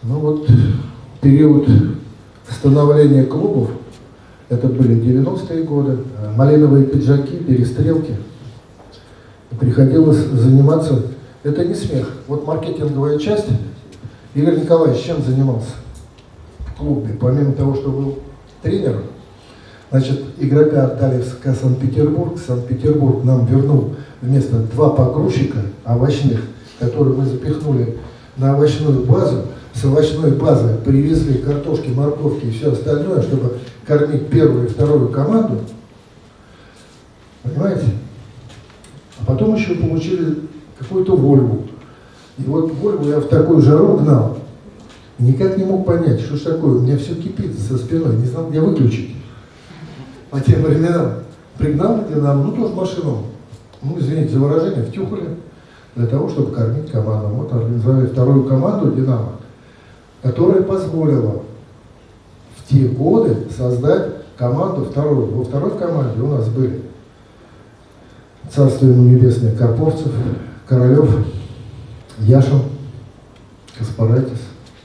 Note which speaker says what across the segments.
Speaker 1: Ну вот период становления клубов, это были 90-е годы, малиновые пиджаки, перестрелки. Приходилось заниматься, это не смех. Вот маркетинговая часть, Игорь Николаевич чем занимался в клубе? Помимо того, что был тренером, значит, игрока отдали в Санкт-Петербург. Санкт-Петербург нам вернул вместо 2 погрузчика овощных, которые мы запихнули на овощную базу. С овощной базы привезли картошки, морковки и все остальное, чтобы кормить первую и вторую команду. Понимаете? А потом еще получили какую-то Вольву. И вот Вольву я в такую жару гнал. Никак не мог понять, что ж такое. У меня все кипит со спиной, не знал, где выключить. По тем временам пригнал на Динамо, ну тоже машину, ну извините за выражение, втюхали для того, чтобы кормить команду. Вот организовали вторую команду Динамо, которая позволила в те годы создать команду вторую. Во второй команде у нас были царство ему небесное Карповцев, Королев, Яшин, Каспарайтис,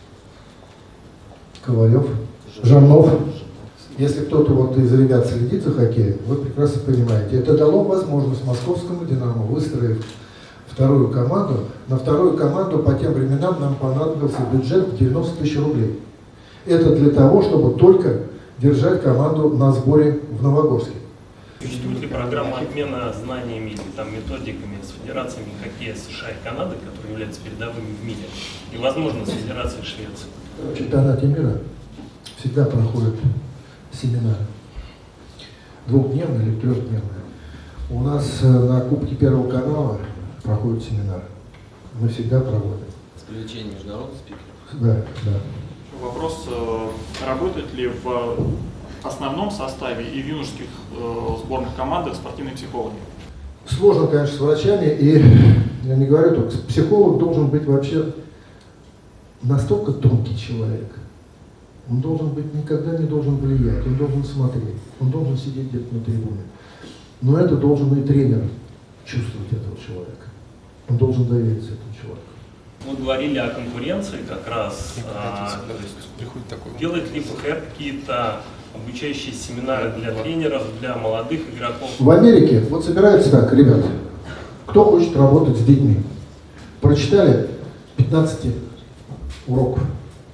Speaker 1: Ковалев, Жаннов. Если кто-то вот из ребят следит за хоккеем, вы прекрасно понимаете, это дало возможность московскому «Динамо», выстроив вторую команду. На вторую команду по тем временам нам понадобился бюджет в 90 тысяч рублей. Это для того, чтобы только держать команду на сборе в Новогорске.
Speaker 2: Существует ли программа обмена знаниями или там, методиками с федерациями хоккея США и Канады, которые являются передовыми в мире, и, возможно, с федерацией Швеции?
Speaker 1: В чемпионате мира всегда проходят семинары. 2-дневные или 3-дневные. У нас на Кубке Первого канала проходит семинар. Мы всегда проводим.
Speaker 3: С привлечением международных спикеров?
Speaker 1: Да, да.
Speaker 4: Вопрос, работают ли в основном составе и в юношеских сборных командах спортивные психологи?
Speaker 1: Сложно, конечно, с врачами, и я не говорю только, психолог должен быть вообще настолько тонкий человек. Он должен быть, никогда не должен влиять, он должен смотреть, он должен сидеть где-то на трибуне. Но это должен и тренер чувствовать этого человека. Он должен довериться этому человеку.
Speaker 2: Мы говорили о конкуренции как раз. Делает ли ФХР какие-то обучающие семинары для тренеров, для молодых игроков?
Speaker 1: В Америке вот собираются так, ребята, кто хочет работать с детьми. Прочитали 15 уроков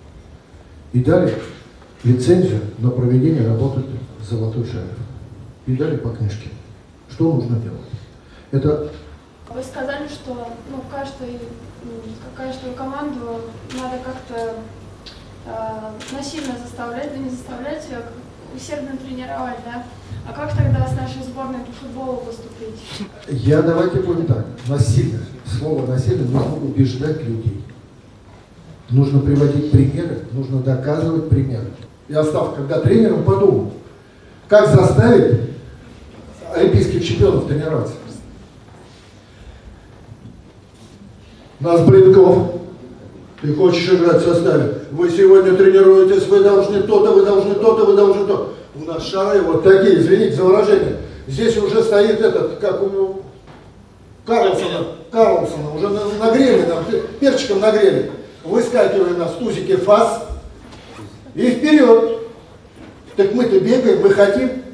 Speaker 1: и дали лицензию на проведение работы с золотой шайбой. И дали по книжке. Что нужно делать? Это...
Speaker 5: Вы сказали, что каждую команду надо как-то насильно заставлять, да не заставлять, усердно тренировать, да? А как тогда с нашей сборной по футболу поступить?
Speaker 1: Давайте будем так, насильно, слово насильно, нужно убеждать людей. Нужно приводить примеры, нужно доказывать примеры. Я став, когда тренером, подумал, как заставить олимпийских чемпионов тренироваться. Нас Блинков, ты хочешь играть в составе, вы сегодня тренируетесь, вы должны то-то, вы должны то-то, вы должны то. У нас шары вот такие, извините за выражение. Здесь уже стоит этот, как у Карлсона, уже нагрели нам, перчиком нагрели. Выскакиваем на стузике фас и вперед. Так мы-то бегаем, мы хотим.